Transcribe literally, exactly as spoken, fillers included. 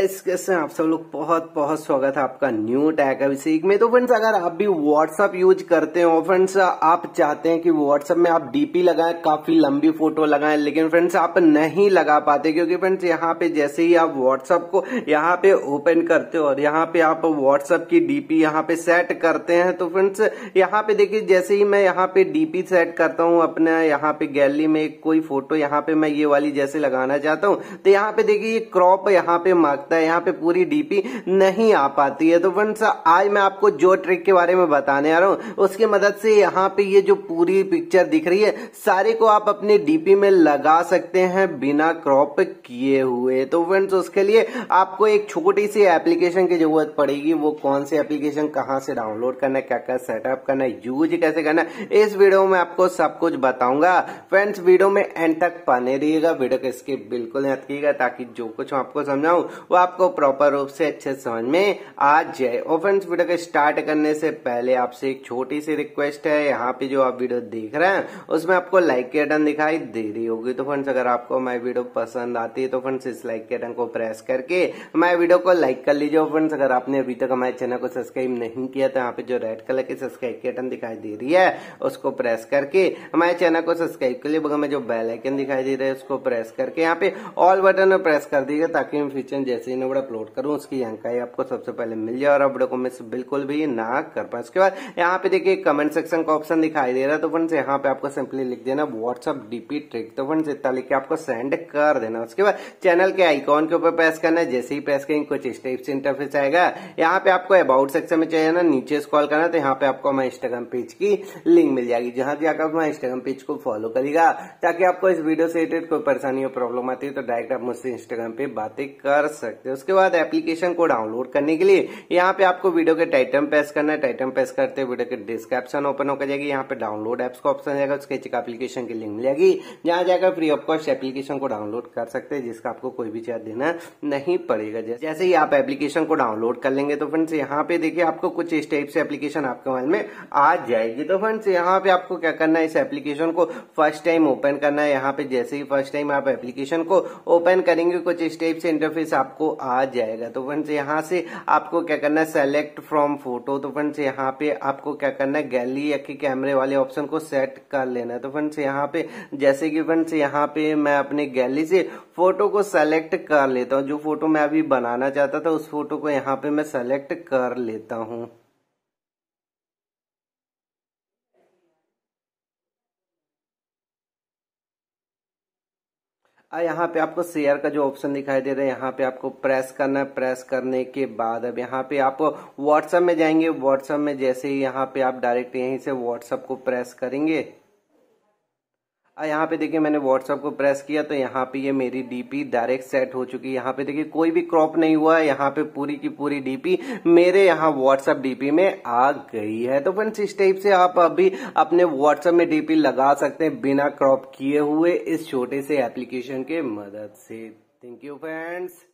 Guys, कैसे हैं आप सब लोग। बहुत बहुत स्वागत है आपका न्यू टैग अभिषेक में। तो फ्रेंड्स, अगर आप भी व्हाट्सअप यूज करते हो, फ्रेंड्स आप चाहते हैं कि व्हाट्सअप में आप डीपी लगाएं, काफी लंबी फोटो लगाएं, लेकिन फ्रेंड्स आप नहीं लगा पाते, क्योंकि फ्रेंड्स यहाँ पे जैसे ही आप व्हाट्सअप को यहाँ पे ओपन करते हो और यहाँ पे आप व्हाट्सअप की डीपी यहाँ पे सेट करते हैं, तो फ्रेंड्स यहाँ पे देखिए, जैसे ही मैं यहाँ पे डीपी सेट करता हूँ अपने यहाँ पे गैलरी में कोई फोटो, यहाँ पे मैं ये वाली जैसे लगाना चाहता हूँ, तो यहाँ पे देखिए ये क्रॉप यहाँ पे मांगता है, यहाँ पे पूरी डीपी नहीं आ पाती है। तो फ्रेंड्स आज मैं आपको जो ट्रिक के बारे में बताने आ रहा हूँ, उसकी मदद से यहाँ पे ये जो पूरी पिक्चर दिख रही है, सारे को आप अपने डीपी में लगा सकते हैं बिना क्रॉप किए हुए। तो फ्रेंड्स उसके लिए आपको एक छोटी सी एप्लीकेशन की जरूरत पड़ेगी। वो कौन सी एप्लीकेशन, कहाँ से डाउनलोड करना है, क्या क्या सेटअप करना है, यूज कैसे करना है, इस वीडियो में आपको सब कुछ बताऊंगा। फ्रेंड्स वीडियो में एंड तक बने रहिएगा, वीडियो को स्किप बिल्कुल मत कीजिएगा, ताकि जो कुछ आपको समझाऊं वो आपको प्रॉपर रूप से अच्छे समझ में आ जाए। और फ्रेंड्स वीडियो को स्टार्ट करने से पहले आपसे एक छोटी सी रिक्वेस्ट है, यहाँ पे जो आप वीडियो देख रहे हैं उसमें आपको लाइक के बटन दिखाई दे रही होगी। तो फ्रेंड्स अगर आपको हमारी वीडियो पसंद आती है तो फ्रेंड्स इस लाइक के बटन को प्रेस करके हमारे वीडियो को लाइक कर लीजिए। फ्रेंड्स अगर आपने अभी तक हमारे चैनल को सब्सक्राइब नहीं किया तो यहाँ पे जो रेड कलर की सब्सक्राइब के बटन दिखाई दे रही है उसको प्रेस करके हमारे चैनल को सब्सक्राइब कर लिए। बगल में जो बेल आइकन दिखाई दे रहा है उसको प्रेस करके यहाँ पे ऑल बटन में प्रेस कर दीजिएगा, ताकि मैं फ्यूचर जैसे ही वीडियो अपलोड करूं उसकी जानकारी आपको सबसे पहले मिल जाए और आप वीडियो को मिस बिल्कुल भी ना कर पाए। उसके बाद यहाँ पे देखिए कमेंट सेक्शन का ऑप्शन दिखाई दे रहा है, तो फ्रेंड्स यहाँ पे आपको सिंपली लिख देना व्हाट्सअप डीपी ट्रिक। तो फ्रेंड्स इतना लिख के आपको सेंड कर देना। उसके बाद चैनल के आइकॉन के ऊपर प्रेस करना है। जैसे ही प्रेस करेंगे कुछ इस टाइप से इंटरफेस आएगा। यहाँ पे आपको अबाउट सेक्शन में चाहिए ना, नीचे स्क्रॉल करना, तो यहाँ पे आपको हमारे इंस्टाग्राम पेज की लिंक मिल जाएगी, जहां जाकर हमारे इंस्टाग्राम पेज को फॉलो करिएगा, ताकि आपको इस वीडियो से रिलेटेड कोई परेशानी और प्रॉब्लम आती है तो डायरेक्ट आप मुझसे इंस्टाग्राम पे बातें कर सकते हैं। उसके बाद एप्लीकेशन को डाउनलोड करने के लिए यहाँ पे आपको वीडियो के टाइटल प्रेस करना है। टाइटल प्रेस करते वीडियो के डिस्क्रिप्शन ओपन होकर जाएगी, यहाँ पे डाउनलोड एप्स का ऑप्शन जाएगा, उसके एक एप्लीकेशन की लिंक मिलेगी, जहां जाकर फ्री ऑफ कॉस्ट एप्लीकेशन को डाउनलोड कर सकते हैं, जिसका आपको कोई भी चार्ज देना नहीं पड़ेगा। जैसे ही आप एप्लीकेशन को डाउनलोड कर लेंगे तो फ्रेंड्स यहाँ पे देखिए आपको कुछ इस टाइप से एप्लीकेशन आपके मोबाइल में आ जाएगी। तो फ्रेंड्स यहाँ पे आपको क्या करना है, इस एप्लीकेशन को फर्स्ट टाइम ओपन करना है। यहाँ पे जैसे ही फर्स्ट टाइम आप एप्लीकेशन को ओपन करेंगे कुछ इस टाइप से इंटरफेस आपको आ जाएगा। तो फ्रेंड्स यहाँ से आपको क्या करना है, सेलेक्ट फ्रॉम फोटो। तो फ्रेंड्स यहाँ पे आपको क्या करना है, गैलरी या कि कैमरे वाले ऑप्शन को सेट कर लेना है। तो फ्रेंड्स यहाँ पे जैसे कि फ्रेंड्स यहाँ पे मैं अपने गैलरी से फोटो को सेलेक्ट कर लेता हूँ। जो फोटो मैं अभी बनाना चाहता था उस फोटो को यहाँ पे मैं सेलेक्ट कर लेता हूँ। यहाँ पे आपको शेयर का जो ऑप्शन दिखाई दे रहा है, यहाँ पे आपको प्रेस करना है। प्रेस करने के बाद अब यहाँ पे आप व्हाट्सएप में जाएंगे। व्हाट्सएप में जैसे ही यहाँ पे आप डायरेक्ट यहीं से व्हाट्सएप को प्रेस करेंगे, यहाँ पे देखिए मैंने व्हाट्सएप को प्रेस किया तो यहाँ पे ये मेरी डीपी डायरेक्ट सेट हो चुकी है। यहाँ पे देखिए कोई भी क्रॉप नहीं हुआ है, यहाँ पे पूरी की पूरी डीपी मेरे यहाँ व्हाट्सएप डीपी में आ गई है। तो फ्रेंड्स इस टाइप से आप अभी अपने व्हाट्सएप में डीपी लगा सकते हैं बिना क्रॉप किए हुए, इस छोटे से एप्लीकेशन के मदद से। Thank you friends.